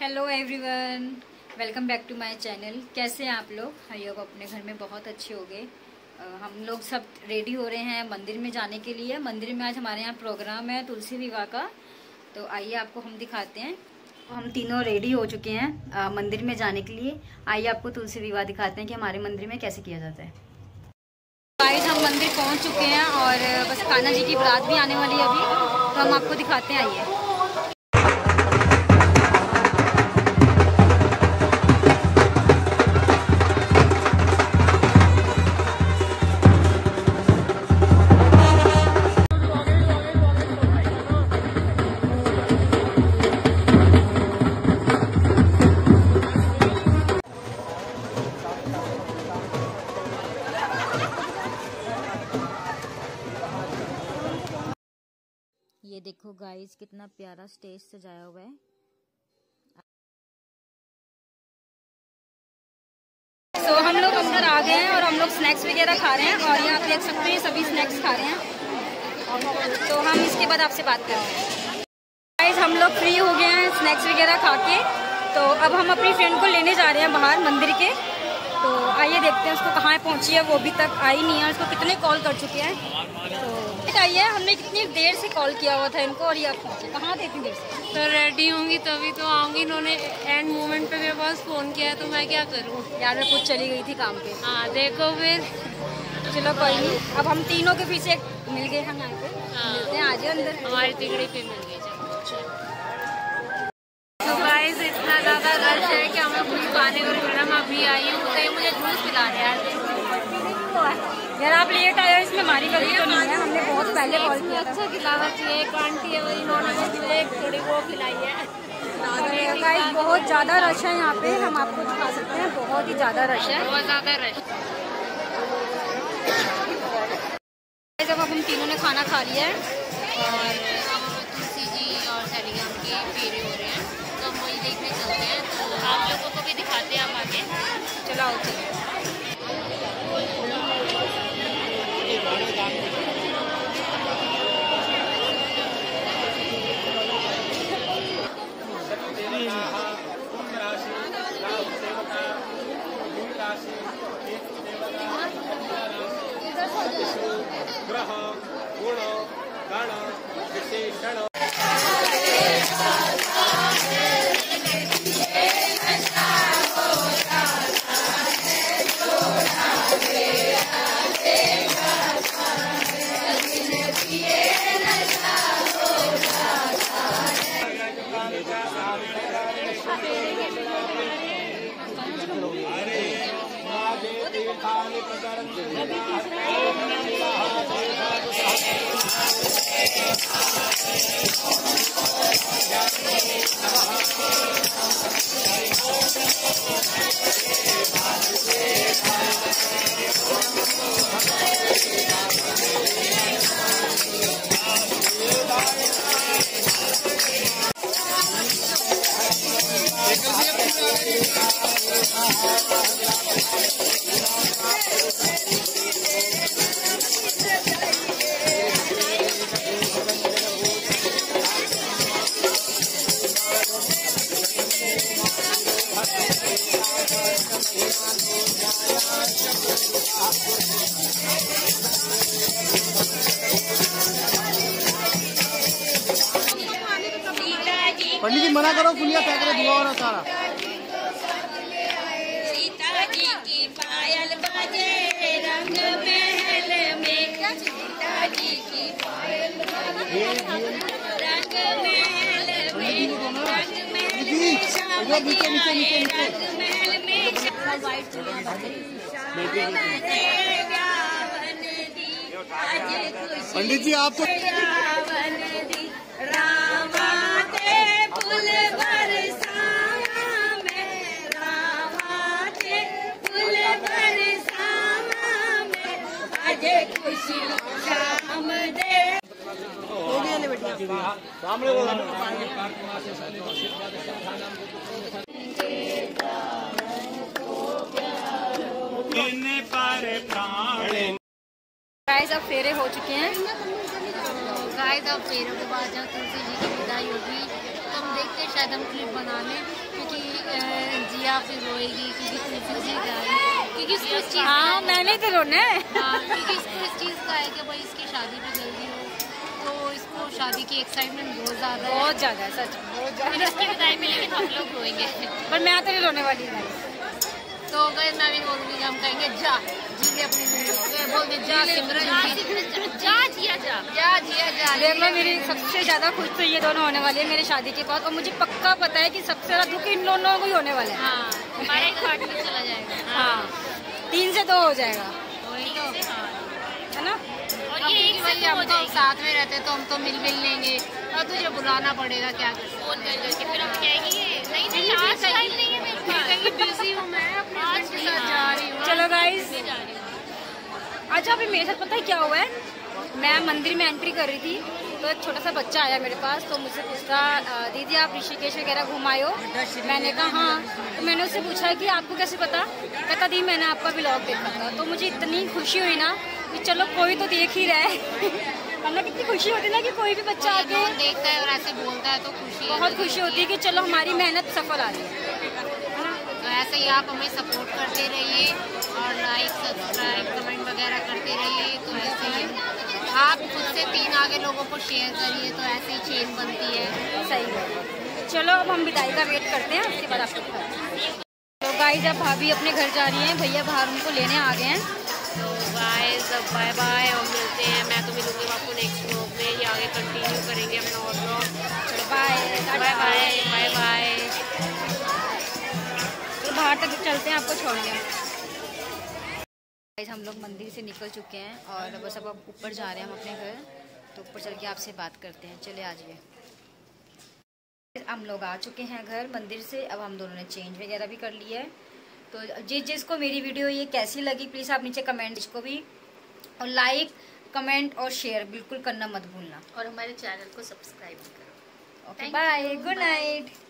Hello everyone, welcome back to my channel. कैसे हैं आप लोग? आई होप अपने घर में बहुत अच्छे हो गए। हम लोग सब रेडी हो रहे हैं मंदिर में जाने के लिए। मंदिर में आज हमारे यहाँ प्रोग्राम है तुलसी विवाह का, तो आइए आपको हम दिखाते हैं। तो हम तीनों रेडी हो चुके हैं मंदिर में जाने के लिए। आइए आपको तुलसी विवाह दिखाते हैं कि हमारे मंदिर में कैसे किया जाता है। गाइस, हम मंदिर पहुँच चुके हैं और बस कान्हा जी की बारात भी आने वाली है अभी, तो हम आपको दिखाते हैं। आइए। ये देखो गाइस, कितना प्यारा स्टेज सजाया हुआ है। तो हम लोग अंदर आ गए हैं और हम लोग स्नैक्स वगैरह खा रहे हैं और यहाँ देख सकते हैं सभी स्नैक्स खा रहे हैं। तो हम इसके बाद आपसे बात करते हैं। गाइस, हम लोग फ्री हो गए हैं स्नैक्स वगैरह खा के, तो अब हम अपनी फ्रेंड को लेने जा रहे हैं बाहर मंदिर के। तो आइए देखते हैं उसको कहाँ पहुँची है। वो अभी तक आई नहीं है, उसको कितने कॉल कर चुके हैं। तो आइए, हमने कितनी देर से कॉल किया हुआ था इनको और ये अब पहुँचे। कहाँ थे इतनी देर से? तो रेडी होंगी तभी तो आऊंगी। इन्होंने एंड मोमेंट पे मेरे पास फोन किया है, तो मैं क्या करूं यार, मैं खुद चली गई थी काम पे। हाँ देखो फिर। चलो कोई नहीं, अब हम तीनों के पीछे मिल गए हम यहाँ पे। मिलते हैं, आ जाओ अंदर। हमारी तिगड़ी पे मिल गई। तो गाइस, इतना ज्यादा रश है कि हमें कुछ खाने को मिल रहा। मैं अभी आई हूँ तो ये मुझे जूस पिला रहे हैं। यार आप लेट आए हो, इसमें हमारी गलती तो नहीं है, हमने बहुत पहले कॉल किया था। अच्छा खिलाना चाहिए। एक आंटी है, इन्होंने मुझे एक थोड़ी वो खिलाई है। गाइस, बहुत ज़्यादा रश है यहाँ पे, हम आपको दिखा सकते हैं। बहुत ही ज़्यादा रश है, बहुत ज़्यादा रश। जब अब हम तीनों ने खाना खा लिया है और तुलसी जी और सैलिग्राम के फेरे हो रहे हैं, तो हम वही देखने चलते हैं। तो आप लोगों को भी दिखाते हैं हम आगे। चलो आओ चलिए। ग्रह गुण गण विशेषण पंडित जी मना करो, पुलिया क्या करे, धुआं हो रहा सारा। सीता जी की पायल बाजे रंग महल में, सीता जी की पायल बाजे रंग महल में, रंग महल में शादी आए, रंग महल में पंडित जी आप तो खुशी शाम दे हो गया ले बेटा सामने गाइस, अब फेरे हो चुके हैं। गाइस, अब फेरों के बाद जब तुलसी जी की विदाई होगी तो हम देखते हैं, शायद हम क्लिप बना लें। क्योंकि जिया फिर रोएगी क्योंकि क्योंकि इसको इस चीज़ हाँ मैंने तो रोना है। हाँ क्योंकि इसको इस चीज़ का है कि भाई इसकी शादी पे जल्दी हो, तो इसको शादी की एक्साइटमेंट बहुत ज़्यादा है। बहुत ज़्यादा है, सच बहुत ज़्यादा। इसकी विदाई में लेकिन हम लोग रोएंगे, पर मैं तो नहीं रोने वाली हूँ। तो गए मैं भी बोलूँगी, हम कहेंगे जा जी ले अपनी जिंदगी, बोल दे जा सिमरन जा जिया जा जा जिया जा। देख लो मेरी सबसे ज़्यादा खुश तो ये दोनों होने वाले हैं मेरे शादी के बाद, और मुझे पक्का पता है कि सबसे ज़्यादा दुख इन दोनों को ही होने वाला है। हाँ हमारा एक पार्टनर चला जाएगा। हाँ 3 से 2 हो जाएगा, वही तो है ना। और ये एक से हम तो साथ में रहते तो हम तो मिल मिलेंगे, और तुझे बुलाना पड़ेगा क्या कर फोन करके, फिर हम कहेंगे नहीं आज टाइम नहीं है मेरे पास, कहीं बिजी हूँ मैं अपने फ्रेंड के साथ जा रही हूँ। चलो गाइस, अच्छा अभी मेरे साथ पता है क्या हुआ है, मैं मंदिर में एंट्री कर रही थी तो एक छोटा सा बच्चा आया मेरे पास, तो मुझसे पूछता दीदी आप ऋषिकेश वगैरह घुमाए हो? मैंने कहा हाँ। तो मैंने उससे पूछा कि आपको कैसे पता? कहता दी मैंने आपका व्लॉग देखा था। तो मुझे इतनी खुशी हुई ना कि चलो कोई तो देख ही रहा है। वरना कितनी खुशी होती है ना कि कोई भी बच्चा आके देखता है और ऐसे बोलता है तो खुशी, बहुत खुशी होती है कि चलो हमारी मेहनत सफल आ रही है। तो ऐसे ही आप हमें सपोर्ट करते रहिए और लाइक सब्सक्राइब कमेंट वगैरह करते रहिए। तो ऐसे ही आप खुद से 3 आगे लोगों को शेयर करिए, तो ऐसे ही चेन बनती है। सही है। चलो अब हम विदाई का वेट करते हैं, उसके बाद आपको। तो गाइस अब भाभी अपने घर जा रही हैं, भैया बाहर उनको लेने आ गए हैं। तो गाइस अब बाय बाय और मिलते हैं। मैं तो मिलूंगी आपको नेक्स्ट व्लॉग में, ये आगे कंटिन्यू करेंगे अपना और व्लॉग। चलो bye bye bye bye bye. तो बाहर तक चलते हैं आपको छोड़ के। हम लोग मंदिर से निकल चुके हैं और बस अब ऊपर जा रहे हैं हम अपने घर, तो ऊपर चल के आपसे बात करते हैं। चले आ जाइए। हम लोग आ चुके हैं घर मंदिर से, अब हम दोनों ने चेंज वगैरह भी कर लिया है। तो जिसको मेरी वीडियो ये कैसी लगी प्लीज़ आप नीचे कमेंट इसको भी, और लाइक कमेंट और शेयर बिल्कुल करना मत भूलना, और हमारे चैनल को सब्सक्राइब करो। Okay bye, good night.